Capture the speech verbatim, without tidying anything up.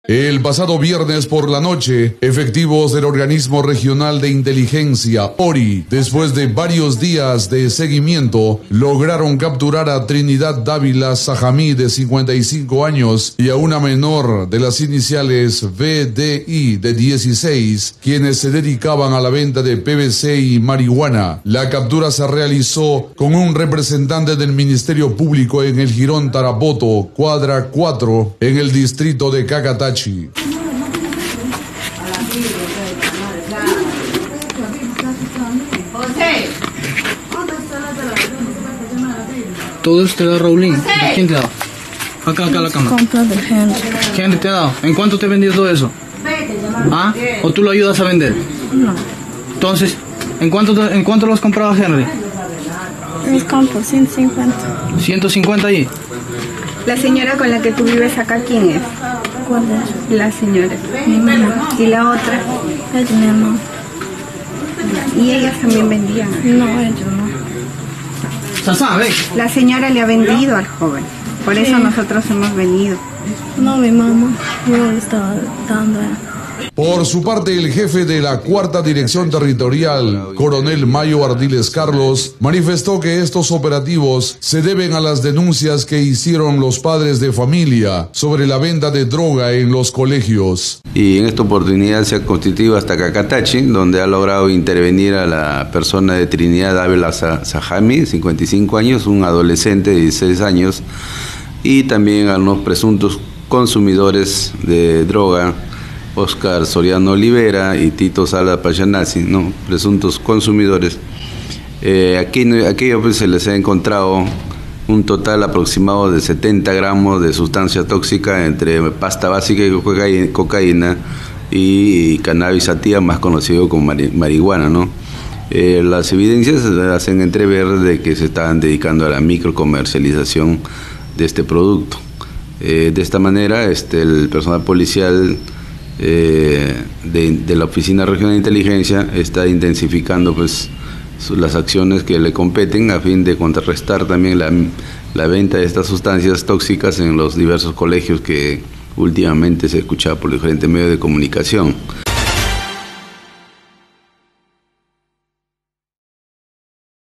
El pasado viernes por la noche, efectivos del Organismo Regional de Inteligencia, O R I, después de varios días de seguimiento, lograron capturar a Trinidad Dávila Sajamí, de cincuenta y cinco años, y a una menor de las iniciales V D I, de dieciséis, quienes se dedicaban a la venta de P V C y marihuana. La captura se realizó con un representante del Ministerio Público en el Jirón Tarapoto, cuadra cuatro, en el distrito de Cacatachi. Todo esto te da Raulín. ¿De quién te da? Acá, acá la cámara. Compra de Henry. Henry te ha dado. ¿En cuánto te ha vendido todo eso? ¿Ah? ¿O tú lo ayudas a vender? No. Entonces, ¿en cuánto, te- en cuánto lo has comprado, Henry? Mis compro ciento cincuenta. ¿ciento cincuenta ahí? La señora con la que tú vives acá, ¿quién es? ¿Cuál es? La señora. Mi mamá. ¿Y la otra? Ella mi hermano. Y ellas también vendían. No, ella no. Sasá, ven. La señora le ha vendido al joven. Por eso Sí. nosotros hemos venido. No, mi mamá. Yo le estaba dando a él. Por su parte, el jefe de la Cuarta Dirección Territorial, Coronel Mayo Ardiles Carlos, manifestó que estos operativos se deben a las denuncias que hicieron los padres de familia sobre la venta de droga en los colegios. Y en esta oportunidad se ha constituido hasta Cacatachi, donde ha logrado intervenir a la persona de Trinidad Dávila Sajamí, cincuenta y cinco años, un adolescente de dieciséis años, y también a unos presuntos consumidores de droga, Oscar Soriano Olivera y Tito Sala Payanasi, ¿no? Presuntos consumidores. Eh, aquí, aquí pues, se les ha encontrado un total aproximado de setenta gramos de sustancia tóxica entre pasta básica y cocaína, cocaína y cannabis sativa, más conocido como mari, marihuana, ¿no? Eh, las evidencias hacen entrever de que se estaban dedicando a la microcomercialización de este producto. Eh, de esta manera, este, el personal policial Eh, de, de la Oficina Regional de Inteligencia está intensificando pues su, las acciones que le competen a fin de contrarrestar también la, la venta de estas sustancias tóxicas en los diversos colegios que últimamente se escuchaba por diferentes medios de comunicación.